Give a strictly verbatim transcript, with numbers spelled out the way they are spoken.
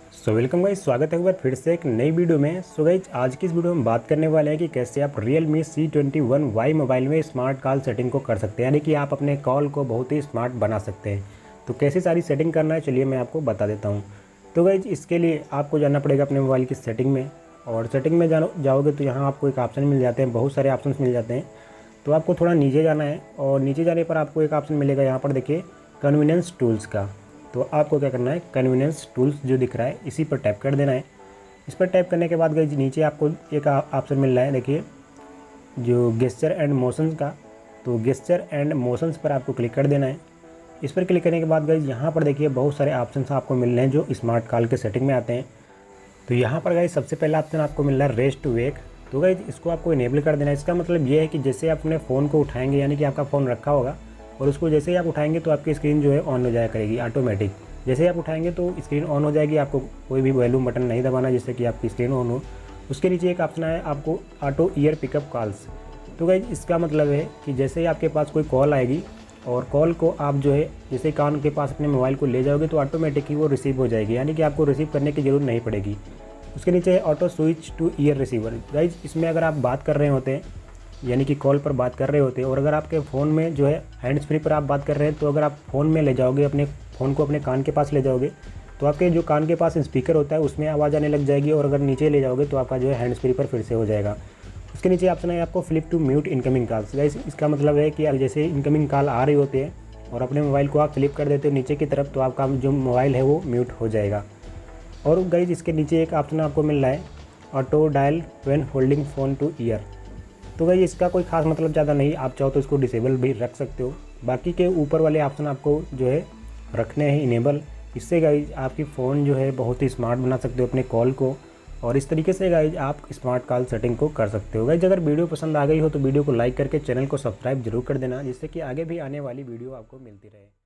So welcome guys, स्वागत है एक बार फिर से एक नई वीडियो में। सो गाइस, आज की इस वीडियो में बात करने वाले हैं कि कैसे आप Realme C twenty one Y mobile में स्मार्ट कॉल सेटिंग को कर सकते हैं, यानी कि आप अपने कॉल को बहुत ही स्मार्ट बना सकते हैं। तो कैसे सारी सेटिंग करना है, चलिए मैं आपको बता देता हूँ। तो गाइस, इसके लिए आपको जाना पड़ेगा अपने मोबाइल की सेटिंग में, और सेटिंग में जानो जाओगे तो यहाँ आपको एक ऑप्शन मिल जाते हैं, बहुत सारे ऑप्शन मिल जाते हैं। तो आपको थोड़ा नीचे जाना है, और नीचे जाने पर आपको एक ऑप्शन मिलेगा यहाँ पर, देखिए कन्वीनियंस टूल्स का। तो आपको क्या करना है, कन्वीनियंस टूल्स जो दिख रहा है इसी पर टैप कर देना है। इस पर टैप करने के बाद गाइस नीचे आपको एक ऑप्शन मिल रहा है, देखिए जो गेस्चर एंड मोशंस का। तो गेस्चर एंड मोशंस पर आपको क्लिक कर देना है। इस पर क्लिक करने के बाद गाइस यहाँ पर देखिए बहुत सारे ऑप्शंस आपको मिल रहे हैं जो स्मार्ट कॉल के सेटिंग में आते हैं। तो यहाँ पर गाइस सबसे पहला ऑप्शन आपको मिल रहा है रेस्ट टू वेक। तो गाइस इसको आपको इनेबल कर देना है। इसका मतलब ये है कि जैसे आप अपने फ़ोन को उठाएंगे, यानी कि आपका फ़ोन रखा होगा और उसको जैसे ही आप उठाएंगे तो आपकी स्क्रीन जो है ऑन हो जाया करेगी ऑटोमेटिक। जैसे ही आप उठाएंगे तो स्क्रीन ऑन हो जाएगी, आपको कोई भी वॉल्यूम बटन नहीं दबाना जिससे कि आपकी स्क्रीन ऑन हो। उसके नीचे एक ऑप्शन है आपको ऑटो ईयर पिकअप कॉल्स। तो गाइस इसका मतलब है कि जैसे ही आपके पास कोई कॉल आएगी और कॉल को आप जो है जैसे कान के पास अपने मोबाइल को ले जाओगे तो ऑटोमेटिक ही वो रिसीव हो जाएगी, यानी कि आपको रिसीव करने की ज़रूरत नहीं पड़ेगी। उसके नीचे है auto switch to ear receiver. Guys इसमें अगर आप बात कर रहे होते हैं, यानी कि कॉल पर बात कर रहे होते हैं, और अगर आपके फ़ोन में जो है हैंड्स फ्री पर आप बात कर रहे हैं, तो अगर आप फ़ोन में ले जाओगे, अपने फ़ोन को अपने कान के पास ले जाओगे तो आपके जो कान के पास स्पीकर होता है उसमें आवाज़ आने लग जाएगी, और अगर नीचे ले जाओगे तो आपका जो है हैंड्स फ्री पर फिर से हो जाएगा। उसके नीचे ऑप्शन है आपको flip to mute incoming calls. Guys इसका मतलब है कि जैसे इनकमिंग कॉल आ रही होती है और अपने मोबाइल को आप फ्लिप कर देते हो नीचे की तरफ, तो आपका जो मोबाइल है वो म्यूट हो जाएगा। और गाइस इसके नीचे एक ऑप्शन आपको मिल रहा है auto dial when holding phone to ear. तो गाइस इसका कोई खास मतलब ज़्यादा नहीं, आप चाहो तो इसको डिसेबल भी रख सकते हो। बाकी के ऊपर वाले ऑप्शन आपको जो है रखने हैं इनेबल। इससे गाइस आपकी फ़ोन जो है बहुत ही स्मार्ट बना सकते हो अपने कॉल को, और इस तरीके से गाइस आप स्मार्ट कॉल सेटिंग को कर सकते हो। गाइस अगर वीडियो पसंद आ गई हो तो वीडियो को लाइक करके चैनल को सब्सक्राइब जरूर कर देना, जिससे कि आगे भी आने वाली वीडियो आपको मिलती रहे।